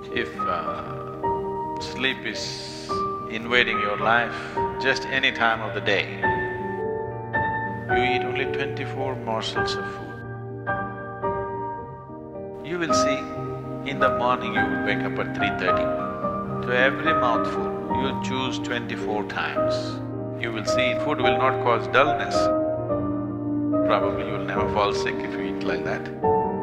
If sleep is invading your life just any time of the day, you eat only 24 morsels of food. You will see, in the morning you will wake up at 3:30. To every mouthful, you choose 24 times. You will see food will not cause dullness. Probably you will never fall sick if you eat like that.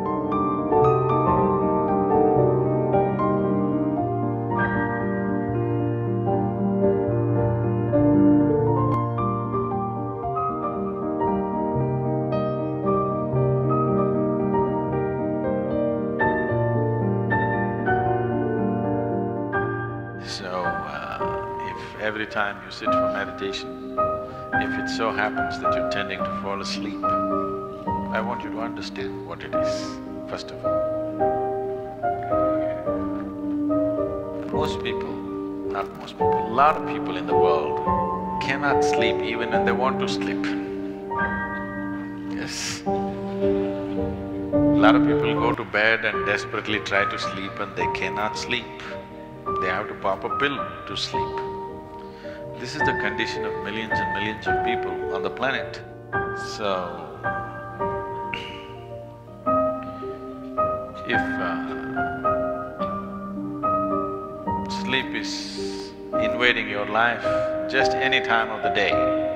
So, if every time you sit for meditation, if it so happens that you're tending to fall asleep, I want you to understand what it is, first of all. Most people, not most people, a lot of people in the world cannot sleep even when they want to sleep. Yes. A lot of people go to bed and desperately try to sleep and they cannot sleep. They have to pop a pill to sleep. This is the condition of millions and millions of people on the planet. So, if sleep is invading your life just any time of the day,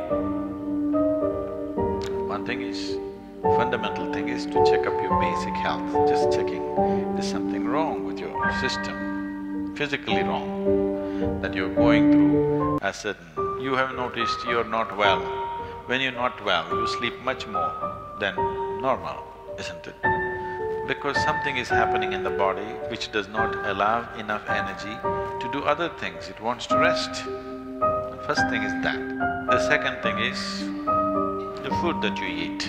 one thing is, fundamental thing is to check up your basic health, just checking there's something wrong with your system, physically wrong, that you're going through a certain… You have noticed you're not well. When you're not well, you sleep much more than normal, isn't it? Because something is happening in the body which does not allow enough energy to do other things, it wants to rest. The first thing is that. The second thing is the food that you eat.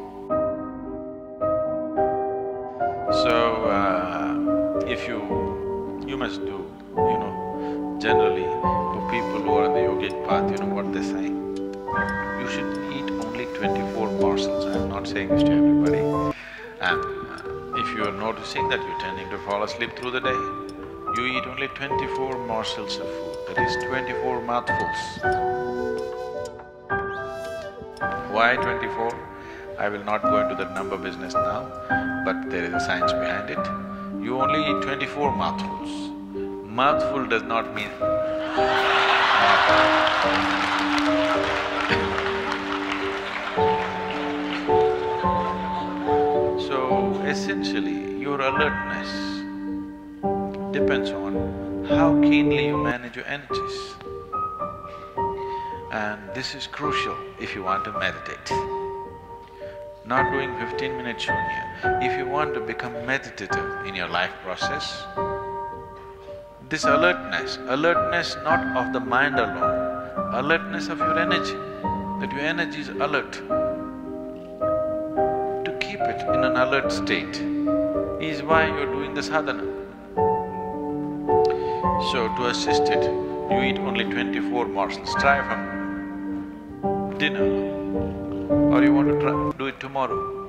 So, if you must do, generally to people who are on the yogic path, you know what they say? You should eat only 24 morsels. I'm not saying this to everybody. And if you are noticing that you're tending to fall asleep through the day, you eat only 24 morsels of food, that is 24 mouthfuls. Why 24? I will not go into the number business now, but there is a science behind it. You only eat 24 mouthfuls. Mouthful does not mean So, essentially, your alertness depends on how keenly you manage your energies. And this is crucial if you want to meditate. Not doing 15-minute shunya. If you want to become meditative in your life process, this alertness not of the mind alone, alertness of your energy, that your energy is alert. To keep it in an alert state is why you're doing the sadhana. So to assist it, you eat only 24 morsels. Try from dinner, or you want to do it tomorrow.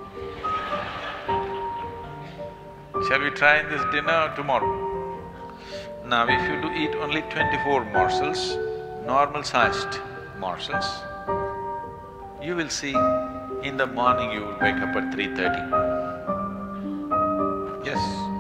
Shall we try this dinner or tomorrow? Now, if you do eat only 24 morsels, normal-sized morsels, you will see in the morning you will wake up at 3:30. Yes.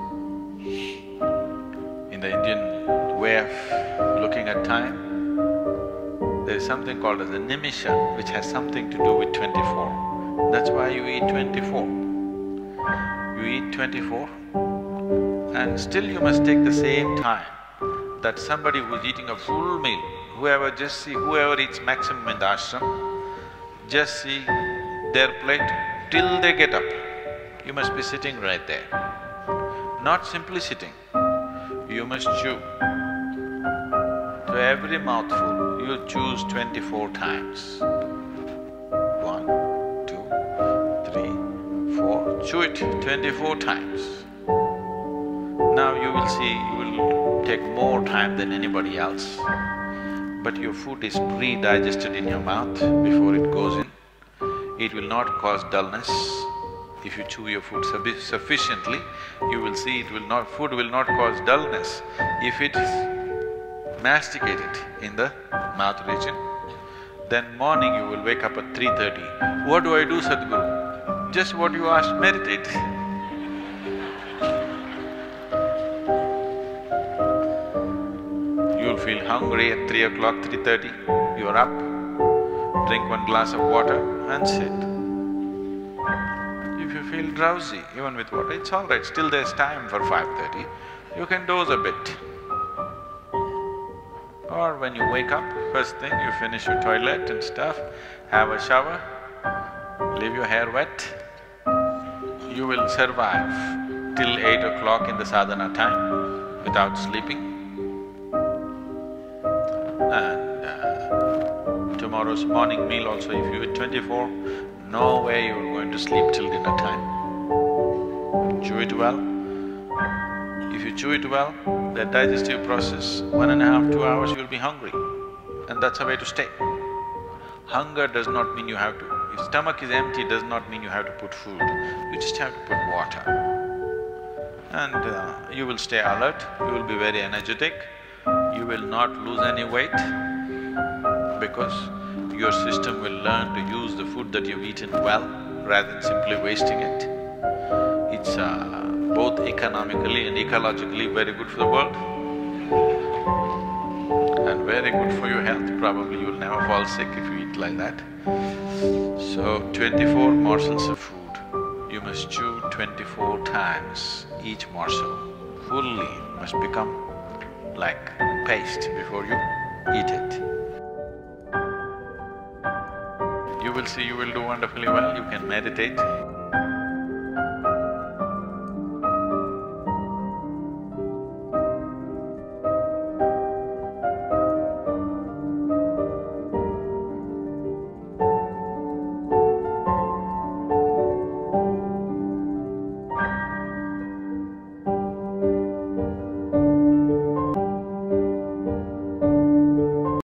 In the Indian way of looking at time, there is something called as a nimisha, which has something to do with 24. That's why you eat 24. You eat 24, and still you must take the same time that somebody who's eating a full meal, whoever eats maximum in the ashram, just see their plate till they get up. You must be sitting right there. Not simply sitting, you must chew. To every mouthful, you choose 24 times. 1, 2, 3, 4, chew it 24 times. Now you will see, you will take more time than anybody else, but your food is pre-digested in your mouth before it goes in. It will not cause dullness, If you chew your food sufficiently, you will see food will not cause dullness. If it is masticated in the mouth region, then morning you will wake up at 3:30. What do I do, Sadhguru? Just what you asked, meditate. You'll feel hungry at 3 o'clock, 3:30, you're up, drink one glass of water and sit. If you feel drowsy, even with water, it's all right, still there's time for 5:30, you can doze a bit. Or when you wake up, first thing you finish your toilet and stuff, have a shower, leave your hair wet, you will survive till 8 o'clock in the sadhana time without sleeping. And tomorrow's morning meal also, if you eat 24, no way you're going to sleep till dinner time. Chew it well. If you chew it well, the digestive process, 1.5, 2 hours you'll be hungry, and that's a way to stay. Hunger does not mean you have to… if stomach is empty, does not mean you have to put food, you just have to put water. And you will stay alert, you will be very energetic, you will not lose any weight because your system will learn to use the food that you've eaten well rather than simply wasting it. It's both economically and ecologically very good for the world and very good for your health. Probably you'll never fall sick if you eat like that. So, 24 morsels of food, you must chew 24 times each morsel. Fully must become like paste before you eat it. You will see you will do wonderfully well, you can meditate.